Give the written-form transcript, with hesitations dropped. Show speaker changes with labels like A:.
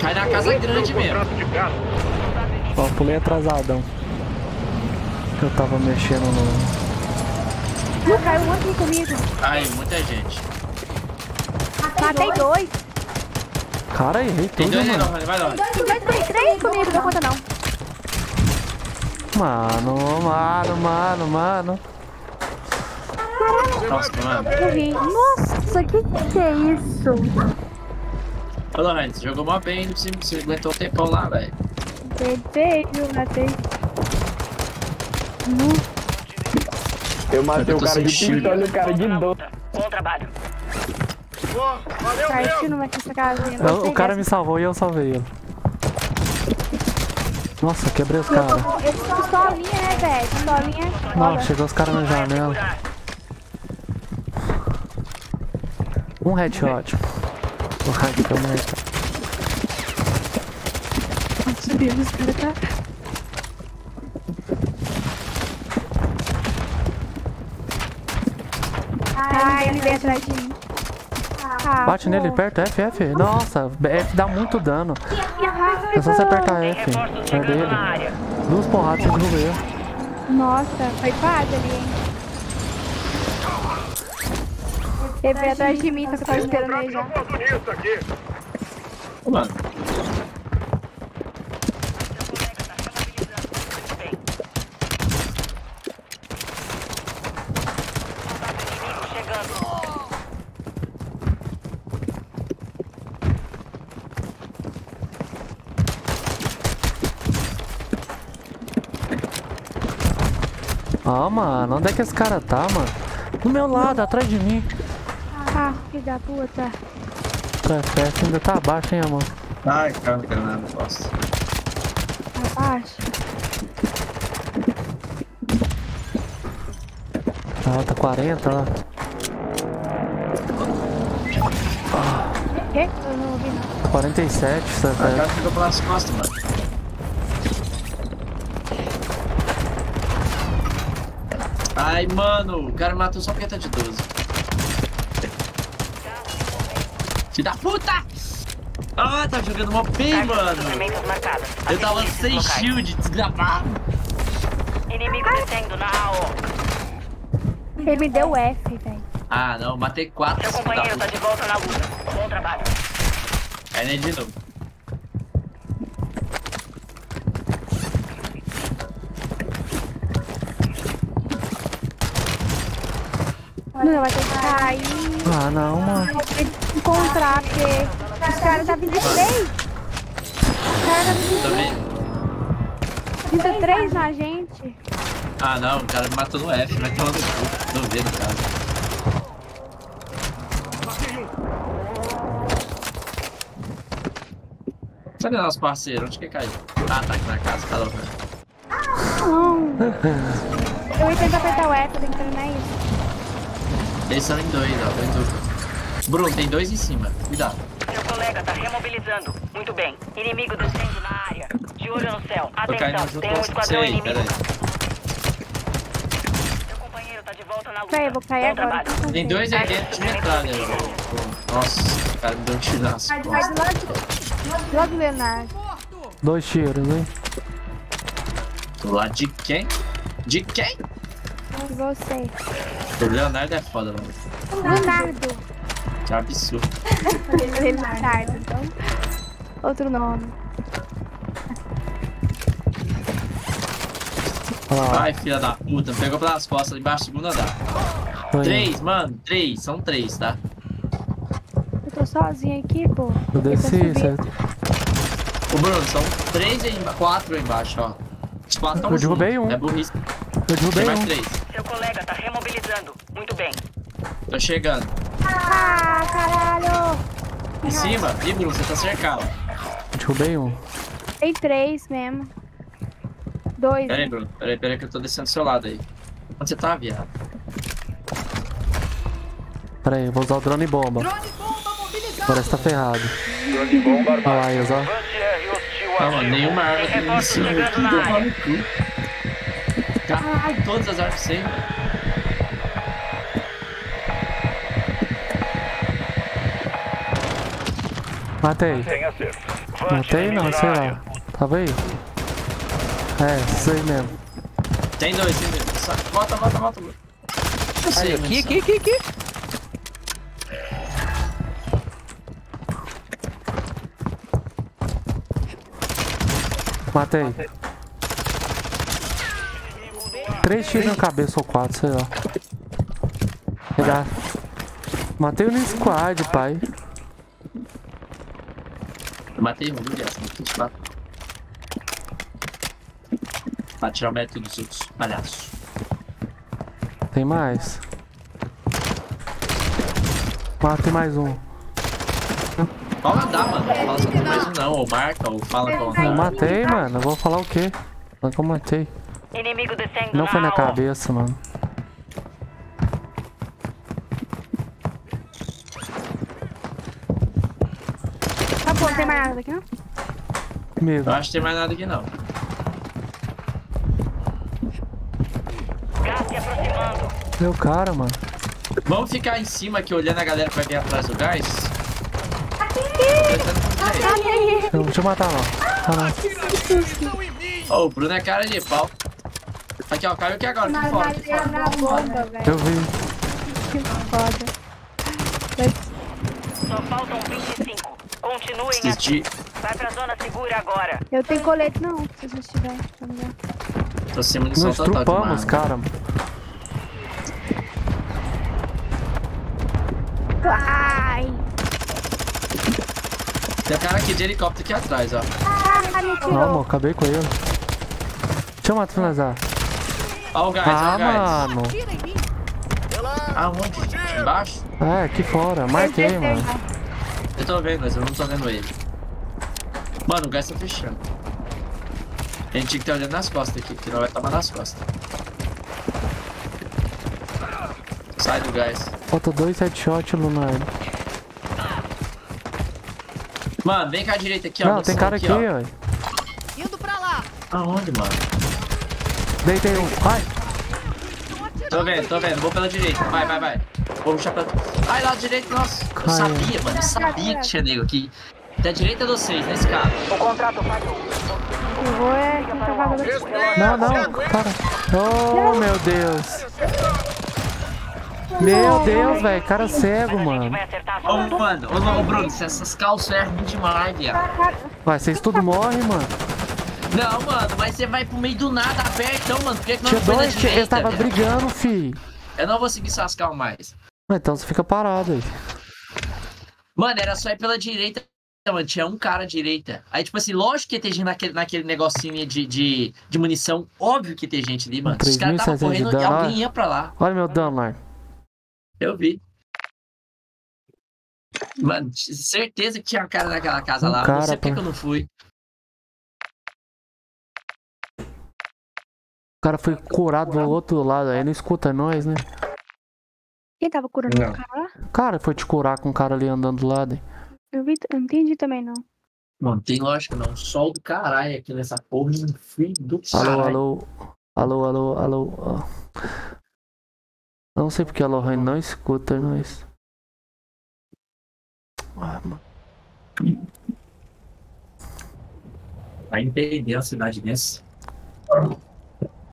A: Cai na casa grande mesmo.
B: Ó, pulei atrasadão. Eu tava mexendo no...
C: Não, caiu um aqui comigo.
A: Ai, muita gente.
C: Matei dois.
B: Cara, errei
A: Tem
B: tudo,
A: dois aí,
B: mano.
A: não, vai lá.
C: Tem três comigo, não deu conta não.
B: Mano.
A: Nossa, mano.
C: Morri. Nossa, que é isso?
A: Ô, Lorraine, você jogou mó bem, você aguentou um tempão lá, velho.
C: Matei.
D: Eu matei
A: Eu
D: o
A: tô
D: cara
A: sem
D: de
A: shield.
D: pistola e o cara de 12.
E: Bom trabalho.
C: Partiu numa essa casinha.
B: O cara me salvou e eu salvei ele. Nossa, quebrei os caras.
C: Pistolinha, né, velho? Pistolinha.
B: Não, chegou os caras na janela. Um headshot. O hack que eu meto.
C: Nossa, Deus, os caras tá... Ai, ele veio atrás de mim.
B: Bate nele perto, F. Nossa, F dá muito dano. É só você apertar F. Perto dele. Duas porradas, você derruba ele.
C: Nossa, foi quase ali, hein? Ele veio atrás de mim, só que eu tava esperando ele já.
A: Ô, mano.
B: Ah, mano, onde é que esse cara tá, mano? Do meu lado, atrás de mim.
C: Ah, filho da puta.
B: F ainda tá abaixo, hein, amor?
A: Ai, cara, não quero nada, nossa.
C: Abaixo.
B: Ah, tá 40 lá.
C: Que? Eu não ouvi nada.
B: 47,
A: O cara
B: certo?
A: ficou pelas costas, mano. Ai, mano, o cara matou só porque tá de 12. Filho da puta! Ah, tá jogando mó bem, mano. Eu tava sem shield, desgramado.
E: Inimigo descendo na AO.
C: Ele me deu F, velho.
A: Ah, não, matei 4.
E: Seu companheiro tá de volta na luta. Bom trabalho.
A: Aí nem de novo.
C: Não, vai ter que cair.
B: Ah, não, mano.
C: Vou ter que encontrar, porque os caras tá 23. Os caras tá
A: Também.
C: 23 na gente.
A: Ah, não, o cara me matou no F, vai tomar no cu. No V, no caso. Cadê nosso parceiro? Onde que caiu? Ah, tá aqui na casa, tá louco.
C: Não. Eu ia tentar apertar o F, tem que terminar isso.
A: Eles são em dois, ó, em dupla. Bruno, tem dois em cima, cuidado.
E: Seu colega tá remobilizando. Muito bem. Inimigo descendo na área. De olho no céu.
A: Tô caindo
E: Atenção,
A: junto
E: tem um
A: com você
E: esquadrão
A: aí,
E: inimigo.
A: peraí.
E: Seu companheiro tá de volta na luta.
C: Peraí, eu vou cair
E: Bom
C: agora.
E: trabalho.
A: Tem dois aí dentro de metralha. Nossa, o cara me deu um tiro nas
C: Vai
A: costas.
C: do lado do Leonardo.
B: 2 tiros, hein?
A: Do lado de quem? De quem?
C: De você.
A: O Leonardo é foda, mano.
C: Leonardo.
A: Que absurdo.
C: Leonardo, então. Outro nome.
B: Olha lá,
A: Ai, filha da puta, me pegou pelas costas ali embaixo do segundo andar.
B: ó.
A: 3, mano, 3, são 3, tá?
C: Eu tô sozinha aqui, pô.
B: Eu desci,
C: Tenta subir.
B: certo?
A: Ô Bruno, são 3 aí, 4 aí embaixo, ó. Os 4 estão
B: Eu derrubei um.
A: É burrice.
B: Eu derrubei
A: Tem mais
B: um.
A: 3.
E: Seu colega tá remobilizando. Muito bem.
A: Tô chegando.
C: Ah, caralho.
A: Em cima? Ih, Bruno, você tá cercado.
B: Derrubei um.
C: Tem 3 mesmo. 2.
A: Pera aí, Bruno. Pera aí que eu tô descendo do seu lado aí. Onde você tá, viado?
B: Pera aí, eu vou usar o drone bomba. Parece que tá ferrado. Olha lá eles, ó.
A: Não, mano, nenhuma arma tem
E: Reforços
A: cima
E: chegando
A: aqui,
E: na
A: deu
E: área.
A: mal no cu. Caralho, todas as armas sem.
B: Matei.
F: Tenha certo.
B: Matei não, sei lá. Tava aí? É, isso aí mesmo.
A: Tem dois. Volta. Eu sei,
D: Aqui.
B: Matei. 3 tiros na cabeça ou 4, sei lá. Pegar. Matei no squad, pai.
A: Eu matei um, viu, Jess? Pra tirar o mérito dos outros, palhaço.
B: Tem mais. Matei mais um.
A: Pode mandar, mano. Não fala só tem mais um não. Ou marca, ou fala com
B: Eu matei, mano. Eu vou falar o quê? Fala que eu matei.
E: Inimigo descendo
B: Não foi na
E: alvo.
B: cabeça, mano.
C: Tá bom, não tem mais nada aqui, não?
B: Comigo.
A: Eu acho que tem mais nada aqui não.
E: Gás se aproximando.
B: Meu cara, mano.
A: Vamos ficar em cima aqui olhando a galera que vai vir atrás do gás?
B: Deixa eu matar lá. Ah, não.
A: Ô, o Bruno é cara de pau. Aqui, ó, caiu aqui agora, aqui fora, aqui fora.
C: Na bomba, velho.
B: Eu vi.
C: Que foda.
E: Só faltam 25. Continuem
A: Esses
E: assim.
A: de...
E: Vai pra zona segura agora.
C: Eu tenho colete, não. Se vocês tiverem, tá ligado?
A: Tô sem munição
B: Nós
A: total
B: trupamos,
A: demais.
B: cara.
C: Ai!
A: Tem um cara aqui de helicóptero aqui atrás, ó.
C: Ah, me
B: Não,
C: tirou.
B: amor, acabei com ele. Deixa eu finalizar.
A: Ó o gás, ó
B: Ah,
A: o gás.
B: mano.
A: Aonde? Embaixo?
B: É, aqui fora. Marquei, mano.
A: Eu tô vendo, mas eu não tô vendo ele. Mano, o gás tá fechando. A gente tinha que ter olhando nas costas aqui, que não vai tomar nas costas. Sai do gás.
B: Falta 2 headshots, Lunardo.
A: Mano, vem cá à direita aqui, ó.
B: Não, tem cara aqui,
A: ó.
B: ó.
D: Indo pra lá.
A: Aonde, mano?
B: Deitei um. Ai!
A: Tô vendo. Vou pela direita. Vai. Vou puxar pra... Ai, lado direito, nossa. Eu
B: Caia.
A: sabia, mano. Eu sabia que tinha nego aqui. Da direita de vocês, nesse cara.
E: O contrato falhou.
C: Eu vou tentar valer.
B: Não, cara. Oh, meu Deus. Meu Deus, velho. Cara cego,
E: A gente
B: mano.
E: vai acertar a
A: Ô,
E: zona.
A: mano. Ô, Bruno, essas calças é ruim demais, viado.
B: Vai, vocês tudo morrem, mano.
A: Não, mano, mas você vai pro meio do nada, apertão, mano. Por que não
B: Tinha
A: foi na
B: dois, eles
A: direita,
B: estavam
A: viado?
B: brigando, fi.
A: Eu não vou seguir suas calmas mais.
B: Então você fica parado aí.
A: Mano, era só ir pela direita, mano. Tinha um cara à direita. Aí, tipo assim, lógico que ia ter gente naquele negocinho de munição. Óbvio que ia ter gente ali, mano. Os caras estavam
B: 3.700 de
A: correndo e
B: dano,
A: alguém ia pra lá.
B: Olha meu dano, Lar.
A: Eu vi. Mano, certeza que tinha um cara naquela casa lá.
B: cara,
A: Não sei porque
B: pô.
A: que eu não fui.
B: O cara foi curado do outro lado, aí não escuta nós, né?
C: Quem tava curando
A: Não.
C: o cara lá?
B: O cara foi te curar com o cara ali andando do lado. Hein?
C: Eu não entendi também, não.
A: Não tem lógica, não. Sol do caralho aqui nessa porra. Um frio do caralho.
B: Alô. Ó. Não sei porque a Lohane não escuta nós. Ah, mano.
A: Vai entender a cidade dessa.